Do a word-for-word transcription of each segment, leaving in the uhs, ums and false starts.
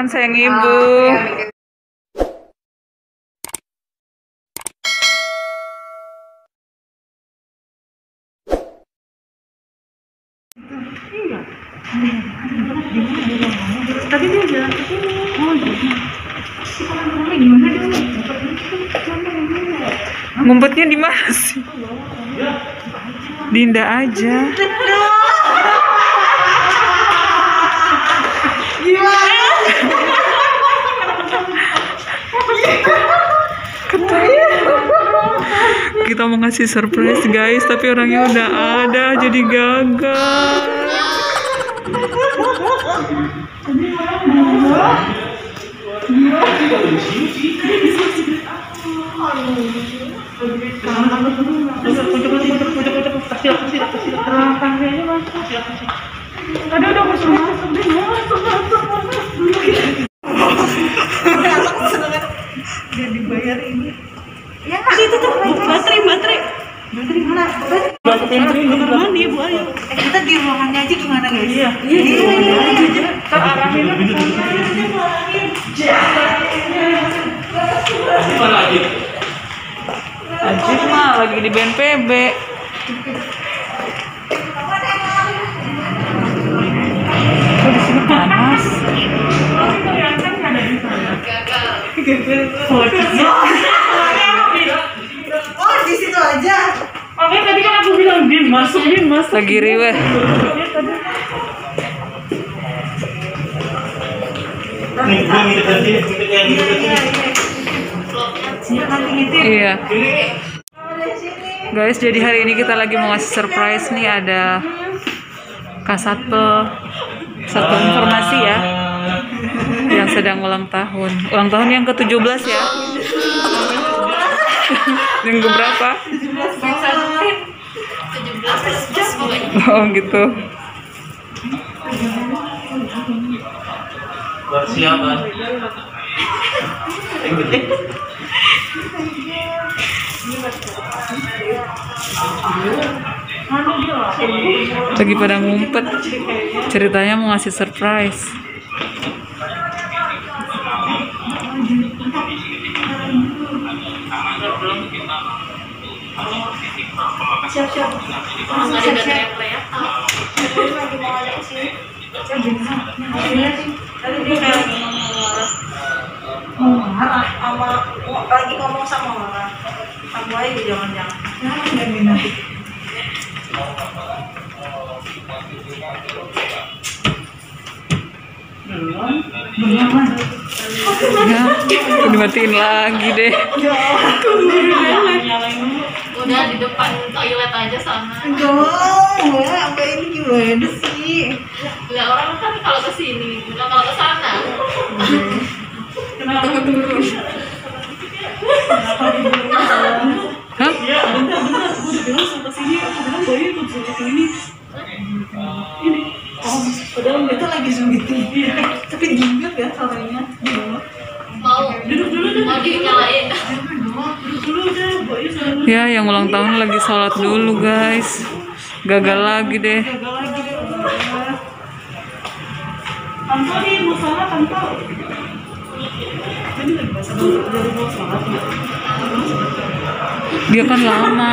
sayang ibu. Tadi dia jalan ke sini. Oh iya. Ngumpetnya di mana sih? Dinda aja. Kita mau ngasih surprise guys, tapi orangnya udah ada, jadi gagal. Ada udah masuk masuk deh, masuk masuk masuk. Dia dibayar ini. Ya nggak? Itu tuh baterai baterai. Baterai mana? Baterai kamar mandi Bu Ayu. Eh kita di ruangannya aja gimana guys? Iya. Iya. Iya. Kita arahin ke sana. Ajit mah lagi di B N P B. Kok di sini panas? Oh di situ aja. Oke tadi kan aku bilang Bin masuk Bin masuk. Lagi riweh. Iya. Guys, jadi hari ini kita lagi mau ngasih surprise nih, ada Kasatpel Satu Informasi ya, yang sedang ulang tahun. Ulang tahun yang ke tujuh belas ya. Yang ke berapa? Oh gitu. Buat siapa? Lagi pada ngumpet. Ceritanya mau ngasih surprise. Siap-siap. Mau marah sama lagi ngomong sama marah. Kamu aja jangan-jangan. Ya, dimatiin lagi deh. Udah di depan toilet aja sana. Aduh, apa ini gimana sih? Lah orang kan kalau ke sini, bukan kalau ke sana. Kenapa turun? Hah? Bentar bentar, aku udah bilang sampai sini, aku bilang Bayu ikut zoom ke ini. Ini. Oh, padahal Itu lagi zoom gitu. Tapi dingin kan suaranya di bawah. Mau duduk dulu deh. mau dinyalain. Duduk dulu deh, Bayu sana. Ya, yang ulang tahun lagi sholat dulu guys. Gagal lagi deh. Gagal lagi deh. Tanto nih, mau salah Tanto. Ini lagi bahasa dari mau salah ya. Dia kan lama.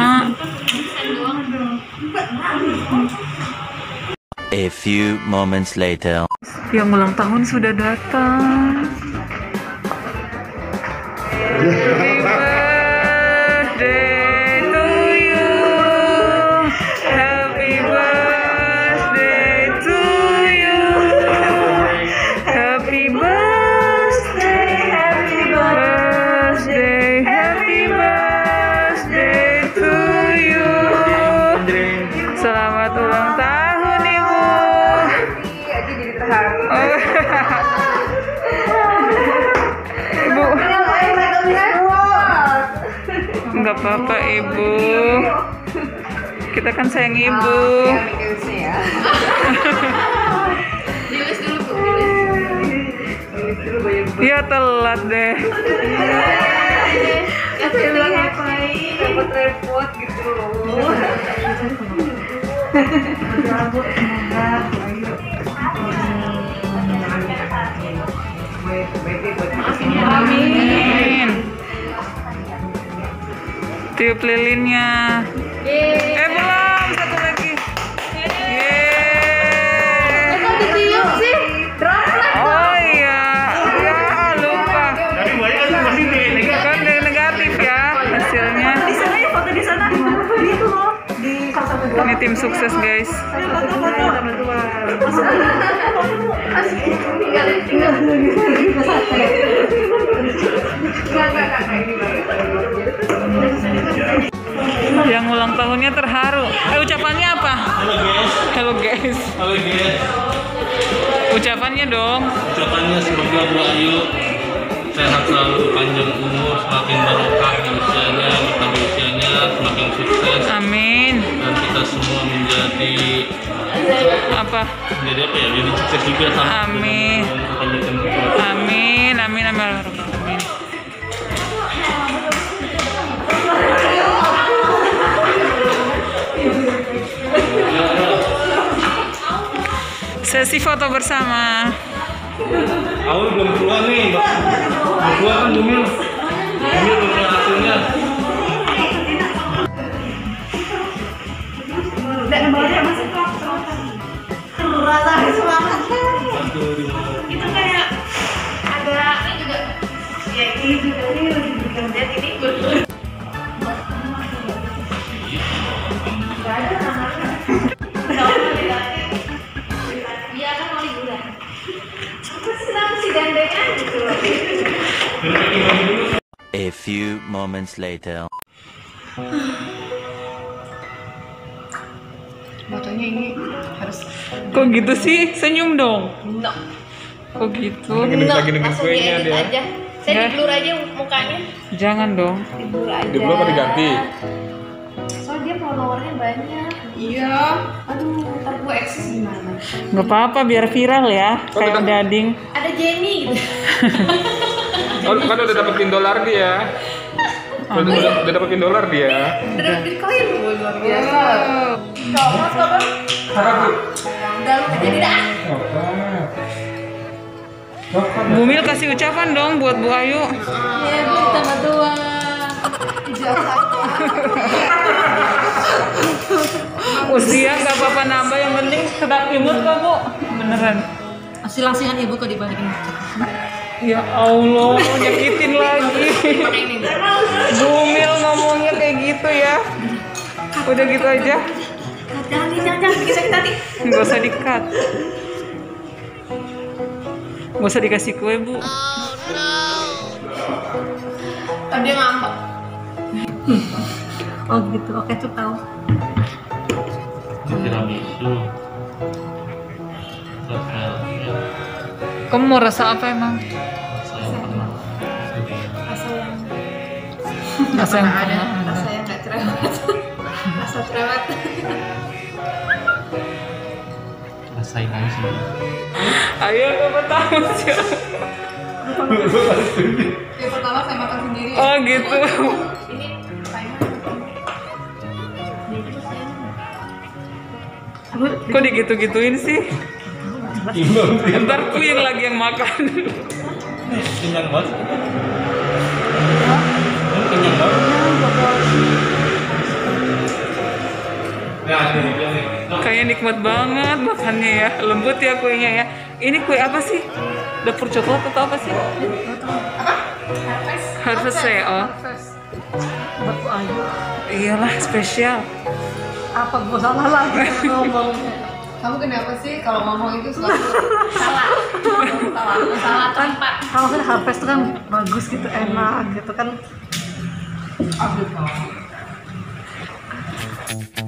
A few moments later. Yang ulang tahun sudah datang. Happy birthday to you. Happy birthday to you. Happy birthday, happy birthday, happy birthday to you. Selamat ulang tahun Ibu. Oh. Ibu. Enggak apa-apa Ibu. Kita kan sayang Ibu. Dilis dulu Bu. Ya telat deh. Ya bilang ngapain? Repot-repot gitu loh. Amin. Tiup lilinnya. Eh belum, satu lagi. Yeay. Kok ditiup sih? Oh iya, ya lupa. Kan negatif ya hasilnya. Di sana ya, foto di sana. Di itu loh. Di salah satu Ini tim sukses guys. Tinggalin, tinggal. Yang ulang tahunnya terharu. Eh ucapannya apa? Halo guys. Halo guys. Ucapannya dong. Ucapannya semoga Bu Ayu sehat selalu, panjang umur, semakin barokah di usianya, bertambah usianya, semakin sukses. Amin. Dan kita semua menjadi Apa? menjadi apa ya? Jadi sukses juga sama. Amin. Kepanjangkan umur. Amin. Amin. Amin. Amin. Sesi foto bersama. Aul belum keluar nih, Mbak. Belum keluar kan Bumil? Bumil belum keluar hasilnya. Dan kembali masuk ke terasa semangat. Itu kayak ada ini juga. Ya ini juga nih lihat ini betul. Iya kan mau liburan. Aku senang si gandengan gitu. A few moments later. Fotonya ini harus Kok gitu sih? Senyum dong. no. Kok gitu? No, langsung diedit aja. Saya Ya. di blur aja mukanya. Jangan dong. Di blur aja. Di blur apa diganti? Soalnya dia followernya banyak. Iya. Aduh, ntar gue eksis gimana? Gak apa-apa biar viral ya. Kayak dading. Ada Jenny gitu. Oh, kan udah dapetin dolar dia. Udah, udah, udah dapetin dolar dia. Udah dapet Bitcoin. Luar biasa. Comot kok bang. Udah lu gak jadi dah. Bumil kasih ucapan dong buat Bu Ayu. Iya, Bu, tambah dua. Ijazah. Usia gak apa-apa nambah, yang penting tetap imut kok Bu. Beneran. Silang-silang ibu kok dibalikin. Ya Allah, nyakitin lagi. Bumil ngomongnya kayak gitu ya. Udah gitu aja. Jangan, jangan, jangan bikin sakit hati. Gak usah di-cut. Gak usah dikasih kue Bu. Tadi dia ngambek. Oh gitu, oke tuh tahu. Tiramisu. Rafael. Kamu mau rasa apa emang? Saya pernah. Rasa yang Ada pernah. rasa yang gak cerewet. Rasa cerewet. Rasain aja sendiri. Ayo siapa tahu sih. Yang pertama saya makan sendiri. Oh gitu. Ini Kok digitu-gituin sih? Ntar ku yang lagi yang makan. Kenyang banget. Kenyang banget. Nah, ini dia nih. Kayaknya nikmat banget makannya ya. Lembut ya kuenya ya. Ini kue apa sih? Dapur coklat atau apa sih? Harvest ya. Oh. Buat Bu Ayu. Iyalah spesial. Apa gue salah lagi ngomong? kamu kenapa sih kalau ngomong itu selalu salah? Salah, salah tempat. Kalau kan harvest itu kan bagus gitu, enak gitu kan. Aduh.